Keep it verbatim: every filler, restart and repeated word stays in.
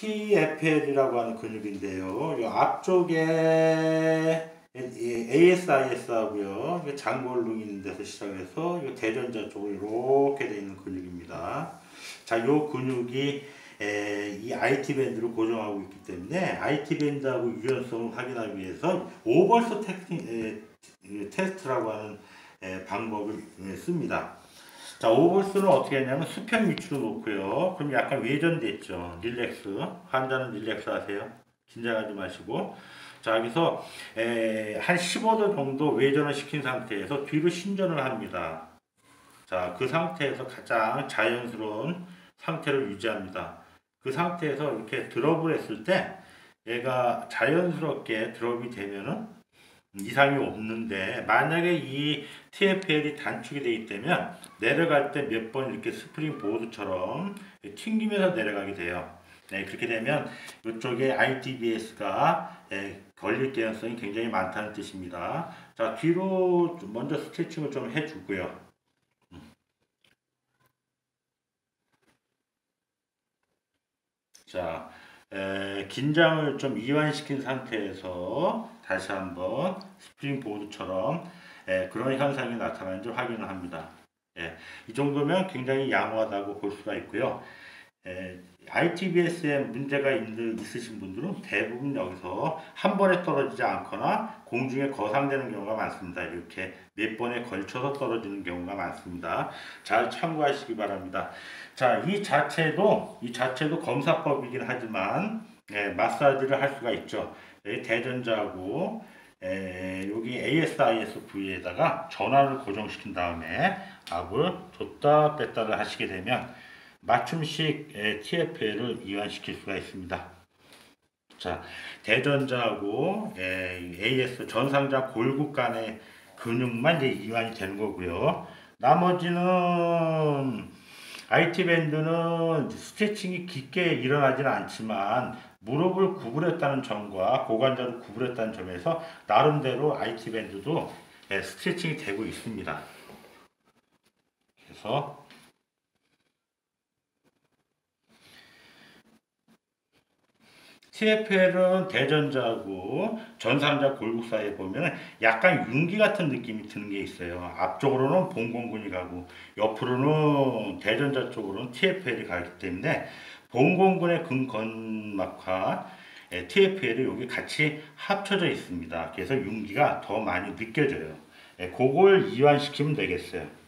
티에프엘이라고 하는 근육인데요. 이 앞쪽에 에이에스아이에스하고요. 장골릉 있는 데서 시작해서 대전자 쪽으로 이렇게 되어 있는 근육입니다. 자, 이 근육이 에, 이 아이티 밴드를 고정하고 있기 때문에 아이티 밴드하고 유연성을 확인하기 위해서 오버스 테스팅, 에, 테스트라고 하는 에, 방법을 에, 씁니다. 자, 오버스는 어떻게 하냐면 수평 위치로 놓고요. 그럼 약간 외전됐죠. 릴렉스. 환자는 릴렉스 하세요. 긴장하지 마시고. 자, 여기서 에, 한 십오 도 정도 외전을 시킨 상태에서 뒤로 신전을 합니다. 자, 그 상태에서 가장 자연스러운 상태를 유지합니다. 그 상태에서 이렇게 드롭을 했을 때 얘가 자연스럽게 드롭이 되면은 이상이 없는데, 만약에 이 티에프엘이 단축이 되어 있다면 내려갈 때 몇 번 이렇게 스프링 보드처럼 튕기면서 내려가게 돼요. 네, 그렇게 되면 이쪽에 아이티비에스가 예, 걸릴 가능성이 굉장히 많다는 뜻입니다. 자, 뒤로 먼저 스트레칭을 좀 해주고요. 자, 에, 긴장을 좀 이완시킨 상태에서 다시 한번 스프링 보드처럼 에, 그런 현상이 나타나는지 확인을 합니다. 예, 이 정도면 굉장히 양호하다고 볼 수가 있고요. 에, 아이티비에스에 문제가 있는, 있으신 분들은 대부분 여기서 한 번에 떨어지지 않거나 공중에 거상되는 경우가 많습니다. 이렇게 몇 번에 걸쳐서 떨어지는 경우가 많습니다. 잘 참고하시기 바랍니다. 자, 이 자체도 이 자체도 검사법이긴 하지만 예, 마사지를 할 수가 있죠. 예, 대전자하고 에, 여기 에이에스아이에스 부위에다가 전환을 고정시킨 다음에 압을 줬다 뺐다를 하시게 되면 맞춤식 티에프엘을 이완시킬 수가 있습니다. 자, 대전자하고 에이에스 전상자 골국 간의 근육만 이제 이완이 되는 거고요. 나머지는 아이티 밴드는 스트레칭이 깊게 일어나지는 않지만 무릎을 구부렸다는 점과 고관절을 구부렸다는 점에서 나름대로 아이티 밴드도 스트레칭이 되고 있습니다. 그래서 티에프엘은 대전자하고 전상자 골국 사이에 보면 약간 융기 같은 느낌이 드는 게 있어요. 앞쪽으로는 봉공근이 가고 옆으로는 대전자 쪽으로는 티에프엘이 가기 때문에 봉공근의 근건막과 티에프엘이 여기 같이 합쳐져 있습니다. 그래서 융기가 더 많이 느껴져요. 그걸 이완시키면 되겠어요.